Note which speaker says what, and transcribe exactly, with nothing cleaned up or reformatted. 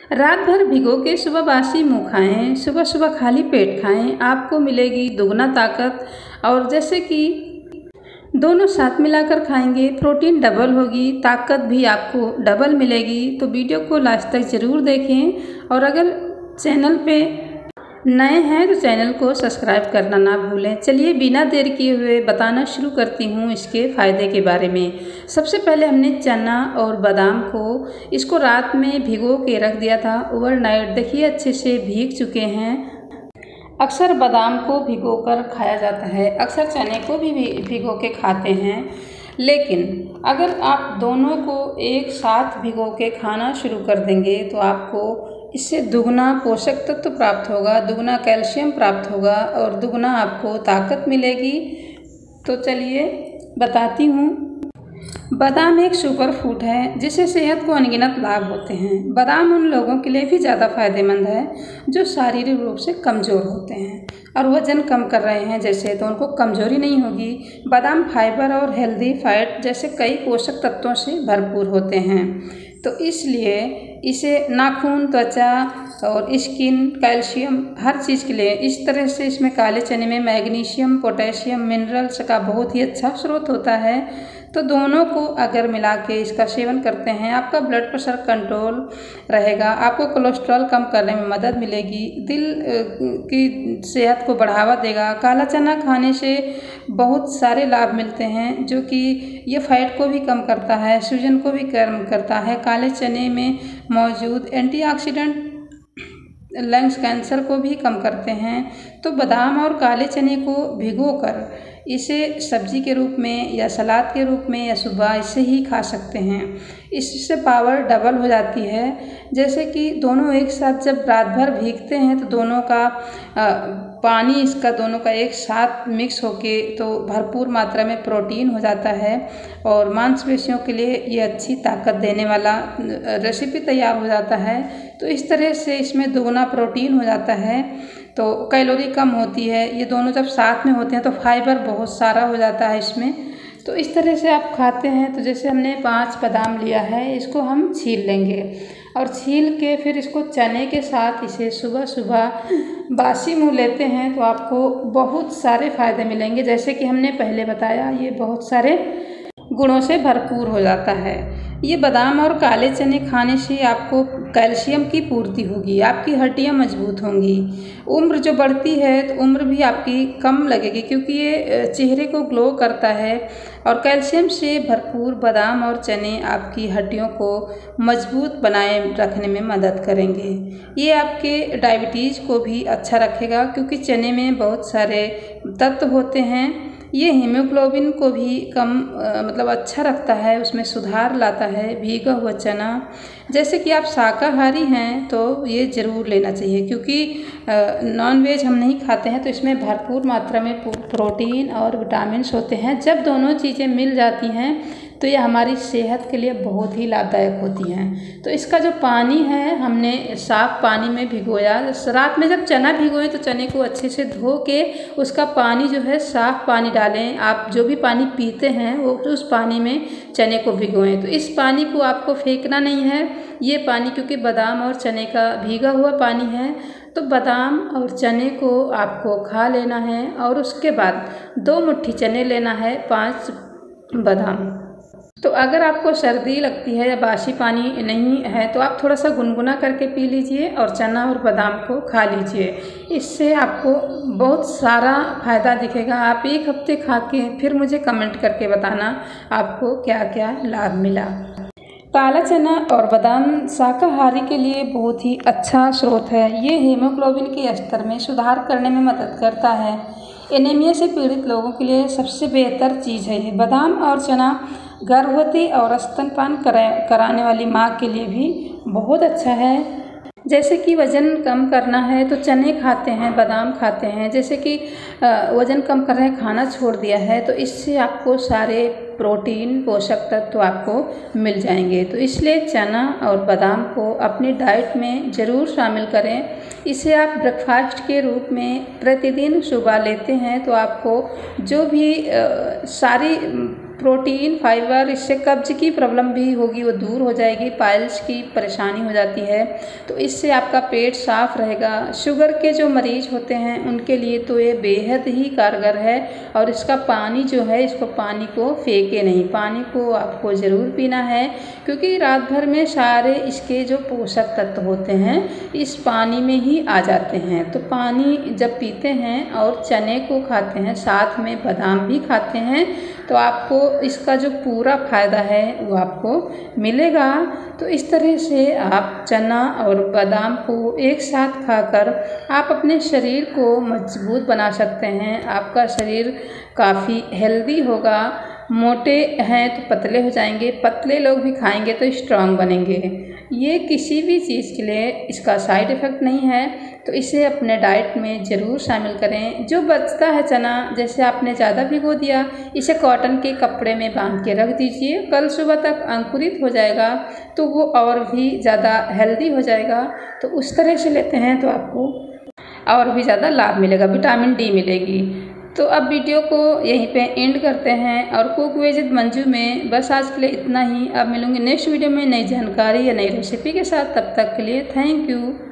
Speaker 1: रात भर भिगो के सुबह बासी मुँह खाएं, सुबह सुबह खाली पेट खाएं, आपको मिलेगी दोगुना ताकत। और जैसे कि दोनों साथ मिलाकर खाएंगे, प्रोटीन डबल होगी, ताकत भी आपको डबल मिलेगी। तो वीडियो को लास्ट तक ज़रूर देखें और अगर चैनल पे नए हैं तो चैनल को सब्सक्राइब करना ना भूलें। चलिए बिना देर किए हुए बताना शुरू करती हूँ इसके फ़ायदे के बारे में। सबसे पहले हमने चना और बादाम को इसको रात में भिगो के रख दिया था ओवरनाइट। देखिए अच्छे से भीग चुके हैं। अक्सर बादाम को भिगोकर खाया जाता है, अक्सर चने को भी भिगो के खाते हैं, लेकिन अगर आप दोनों को एक साथ भिगो के खाना शुरू कर देंगे तो आपको इससे दुगना पोषक तत्व प्राप्त होगा, दुगना कैल्शियम प्राप्त होगा और दुगना आपको ताकत मिलेगी। तो चलिए बताती हूँ। बादाम एक सुपर फूड है जिससे सेहत को अनगिनत लाभ होते हैं। बादाम उन लोगों के लिए भी ज़्यादा फायदेमंद है जो शारीरिक रूप से कमज़ोर होते हैं और वजन कम कर रहे हैं जैसे, तो उनको कमजोरी नहीं होगी। बादाम फाइबर और हेल्दी फैट जैसे कई पोषक तत्वों से भरपूर होते हैं, तो इसलिए इसे नाखून, त्वचा और स्किन, कैल्शियम हर चीज़ के लिए इस तरह से इसमें काले चने में मैग्नीशियम, पोटेशियम, मिनरल्स का बहुत ही अच्छा स्रोत होता है। तो दोनों को अगर मिला के इसका सेवन करते हैं, आपका ब्लड प्रेशर कंट्रोल रहेगा, आपको कोलेस्ट्रॉल कम करने में मदद मिलेगी, दिल की सेहत को बढ़ावा देगा। काला चना खाने से बहुत सारे लाभ मिलते हैं, जो कि ये फैट को भी कम करता है, सूजन को भी कम करता है। काले चने में मौजूद एंटीऑक्सीडेंट लंग्स कैंसर को भी कम करते हैं। तो बादाम और काले चने को भिगोकर इसे सब्जी के रूप में या सलाद के रूप में या सुबह इसे ही खा सकते हैं। इससे पावर डबल हो जाती है। जैसे कि दोनों एक साथ जब रात भर भीगते हैं तो दोनों का आ, पानी इसका दोनों का एक साथ मिक्स होके तो भरपूर मात्रा में प्रोटीन हो जाता है और मांसपेशियों के लिए ये अच्छी ताकत देने वाला रेसिपी तैयार हो जाता है। तो इस तरह से इसमें दोगुना प्रोटीन हो जाता है, तो कैलोरी कम होती है। ये दोनों जब साथ में होते हैं तो फाइबर बहुत सारा हो जाता है इसमें। तो इस तरह से आप खाते हैं। तो जैसे हमने पांच बादाम लिया है, इसको हम छील लेंगे और छील के फिर इसको चने के साथ इसे सुबह सुबह बासी मुँह लेते हैं तो आपको बहुत सारे फ़ायदे मिलेंगे। जैसे कि हमने पहले बताया, ये बहुत सारे गुणों से भरपूर हो जाता है। ये बादाम और काले चने खाने से आपको कैल्शियम की पूर्ति होगी, आपकी हड्डियां मजबूत होंगी, उम्र जो बढ़ती है तो उम्र भी आपकी कम लगेगी क्योंकि ये चेहरे को ग्लो करता है। और कैल्शियम से भरपूर बादाम और चने आपकी हड्डियों को मजबूत बनाए रखने में मदद करेंगे। ये आपके डायबिटीज़ को भी अच्छा रखेगा क्योंकि चने में बहुत सारे तत्व होते हैं। ये हीमोग्लोबिन को भी कम आ, मतलब अच्छा रखता है, उसमें सुधार लाता है भीगा हुआ चना। जैसे कि आप शाकाहारी हैं तो ये ज़रूर लेना चाहिए क्योंकि नॉन वेज हम नहीं खाते हैं, तो इसमें भरपूर मात्रा में प्रोटीन और विटामिन्स होते हैं। जब दोनों चीज़ें मिल जाती हैं तो ये हमारी सेहत के लिए बहुत ही लाभदायक होती हैं। तो इसका जो पानी है हमने साफ़ पानी में भिगोया। रात में जब चना भिगोएं तो चने को अच्छे से धो के उसका पानी जो है साफ़ पानी डालें। आप जो भी पानी पीते हैं वो उस पानी में चने को भिगोएं। तो इस पानी को आपको फेंकना नहीं है। ये पानी क्योंकि बादाम और चने का भीगा हुआ पानी है, तो बादाम और चने को आपको खा लेना है और उसके बाद दो मुट्ठी चने लेना है, पाँच बादाम। तो अगर आपको सर्दी लगती है या बासी पानी नहीं है तो आप थोड़ा सा गुनगुना करके पी लीजिए और चना और बादाम को खा लीजिए। इससे आपको बहुत सारा फ़ायदा दिखेगा। आप एक हफ्ते खा के फिर मुझे कमेंट करके बताना आपको क्या क्या लाभ मिला। काला चना और बादाम शाकाहारी के लिए बहुत ही अच्छा स्रोत है। ये हीमोग्लोबिन के स्तर में सुधार करने में मदद करता है। एनीमिया से पीड़ित लोगों के लिए सबसे बेहतर चीज़ है ये। बादाम और चना गर्भवती और स्तनपान करा कराने वाली माँ के लिए भी बहुत अच्छा है। जैसे कि वज़न कम करना है तो चने खाते हैं, बादाम खाते हैं। जैसे कि वज़न कम कर रहे हैं, खाना छोड़ दिया है, तो इससे आपको सारे प्रोटीन पोषक तत्व आपको मिल जाएंगे। तो इसलिए चना और बादाम को अपनी डाइट में ज़रूर शामिल करें। इसे आप ब्रेकफास्ट के रूप में प्रतिदिन सुबह लेते हैं तो आपको जो भी आ, सारी प्रोटीन, फाइबर, इससे कब्ज की प्रॉब्लम भी होगी वो दूर हो जाएगी, पाइल्स की परेशानी हो जाती है तो इससे आपका पेट साफ रहेगा। शुगर के जो मरीज होते हैं उनके लिए तो ये बेहद ही कारगर है। और इसका पानी जो है, इसको पानी को फेंके नहीं, पानी को आपको ज़रूर पीना है क्योंकि रात भर में सारे इसके जो पोषक तत्व होते हैं इस पानी में ही आ जाते हैं। तो पानी जब पीते हैं और चने को खाते हैं, साथ में बादाम भी खाते हैं, तो आपको इसका जो पूरा फ़ायदा है वो आपको मिलेगा। तो इस तरह से आप चना और बादाम को एक साथ खाकर आप अपने शरीर को मजबूत बना सकते हैं। आपका शरीर काफ़ी हेल्दी होगा। मोटे हैं तो पतले हो जाएंगे, पतले लोग भी खाएंगे तो स्ट्रांग बनेंगे। ये किसी भी चीज़ के लिए इसका साइड इफ़ेक्ट नहीं है, तो इसे अपने डाइट में ज़रूर शामिल करें। जो बचता है चना, जैसे आपने ज़्यादा भिगो दिया, इसे कॉटन के कपड़े में बांध के रख दीजिए, कल सुबह तक अंकुरित हो जाएगा तो वो और भी ज़्यादा हेल्दी हो जाएगा। तो उस तरह से लेते हैं तो आपको और भी ज़्यादा लाभ मिलेगा, विटामिन डी मिलेगी। तो अब वीडियो को यहीं पे एंड करते हैं और कुक विद मंजू में बस आज के लिए इतना ही। अब मिलूंगी नेक्स्ट वीडियो में नई जानकारी या नई रेसिपी के साथ। तब तक के लिए थैंक यू।